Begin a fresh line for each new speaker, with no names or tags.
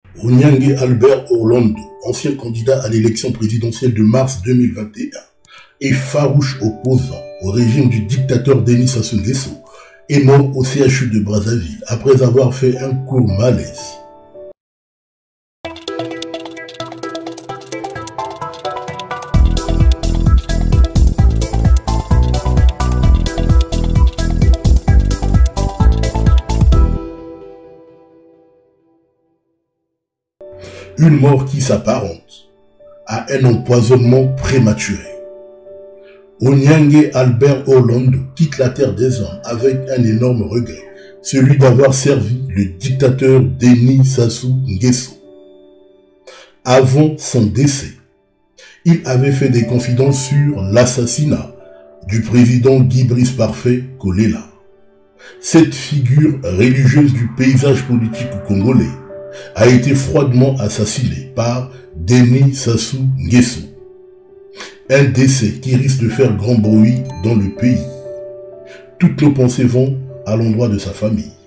Onyangue Albert Orlando, ancien candidat à l'élection présidentielle de mars 2021 et farouche opposant au régime du dictateur Denis Sassou Nguesso, est mort au CHU de Brazzaville après avoir fait un court malaise. Une mort qui s'apparente à un empoisonnement prématuré. Onyangue Albert Orlando quitte la terre des hommes avec un énorme regret, celui d'avoir servi le dictateur Denis Sassou Nguesso. Avant son décès, il avait fait des confidences sur l'assassinat du président Guy Brice Parfait Kolela. Cette figure religieuse du paysage politique congolais a été froidement assassiné par Denis Sassou Nguesso. Un décès qui risque de faire grand bruit dans le pays. Toutes nos pensées vont à l'endroit de sa famille.